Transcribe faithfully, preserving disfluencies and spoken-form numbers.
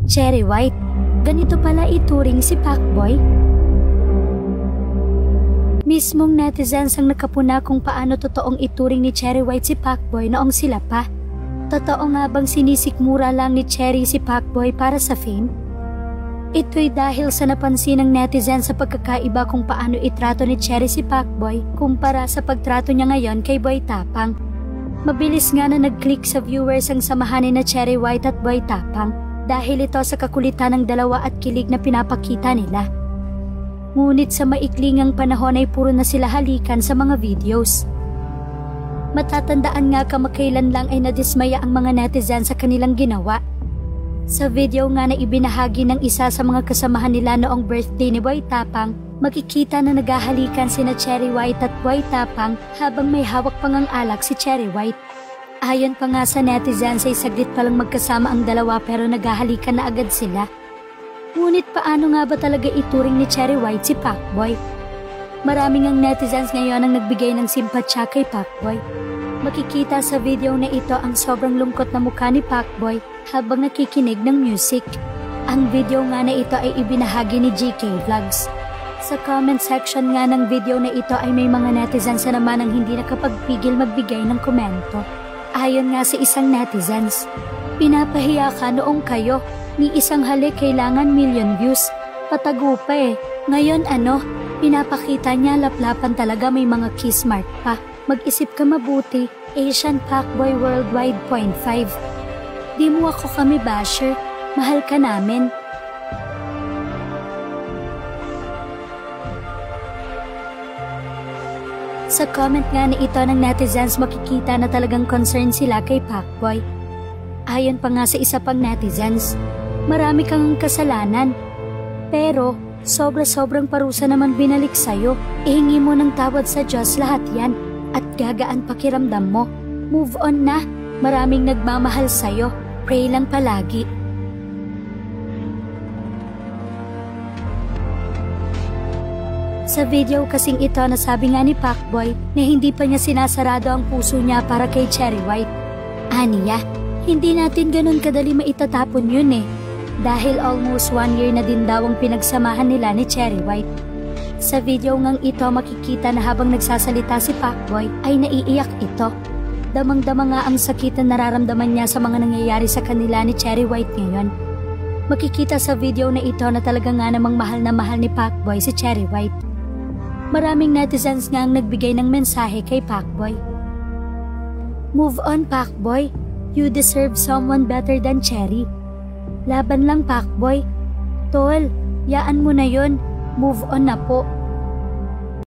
Cherry White, ganito pala ituring si Pacboy? Mismong netizens ang nakapuna kung paano totoong ituring ni Cherry White si Pacboy noong sila pa. Totoo nga bang sinisikmura lang ni Cherry si Pacboy para sa fame? Ito'y dahil sa napansin ng netizens sa pagkakaiba kung paano itrato ni Cherry si Pacboy kumpara sa pagtrato niya ngayon kay Boy Tapang. Mabilis nga na nag-click sa viewers ang samahan ni na Cherry White at Boy Tapang dahil ito sa kakulitan ng dalawa at kilig na pinapakita nila. Ngunit sa maiklingang panahon ay puro na sila halikan sa mga videos. Matatandaan nga kamakailan lang ay nadismaya ang mga netizens sa kanilang ginawa. Sa video nga na ibinahagi ng isa sa mga kasamahan nila noong birthday ni Boy Tapang, makikita na naghahalikan sina Cherry White at Boy Tapang habang may hawak pang ang alak si Cherry White. Ayon pa nga sa netizens ay saglit palang magkasama ang dalawa pero naghahalikan na agad sila. Ngunit paano nga ba talaga ituring ni Cherry White si Pacboy? Maraming ang netizens ngayon ang nagbigay ng simpatsya kay Pacboy. Makikita sa video na ito ang sobrang lungkot na mukha ni Pacboy habang nakikinig ng music. Ang video nga na ito ay ibinahagi ni G K Vlogs. Sa comment section nga ng video na ito ay may mga netizens na naman ang hindi nakapagpigil magbigay ng komento. Ayon nga sa isang netizens, "Pinapahiya ka noong kayo. Ni isang halik kailangan million views. Patago pa eh. Ngayon ano, pinapakita niya laplapan talaga may mga kiss mark pa. Mag-isip ka mabuti, Asian Pacboy Worldwide point five. Di mo ako kami basher, mahal ka namin." Sa comment nga na ito ng netizens makikita na talagang concerned sila kay Pacboy. Ayon pa nga sa isa pang netizens, "Marami kang kasalanan, pero sobra-sobrang parusa naman binalik sa'yo. Ihingi mo ng tawad sa Diyos lahat yan at gagaan pakiramdam mo. Move on na, maraming nagmamahal sa'yo, pray lang palagi." Sa video kasing ito nasabi nga ni Pacboy na hindi pa niya sinasarado ang puso niya para kay Cherry White. Aniya, hindi natin ganun kadali maitatapon yun eh. Dahil almost one year na din daw ang pinagsamahan nila ni Cherry White. Sa video ngang ito makikita na habang nagsasalita si Pacboy ay naiiyak ito. Damang-dama nga ang sakit na nararamdaman niya sa mga nangyayari sa kanila ni Cherry White ngayon. Makikita sa video na ito na talaga nga namang mahal na mahal ni Pacboy si Cherry White. Maraming netizens nga ang nagbigay ng mensahe kay Pacboy. "Move on Pacboy, you deserve someone better than Cherry. Laban lang Pacboy. Tol, yaan mo na yon. Move on na po."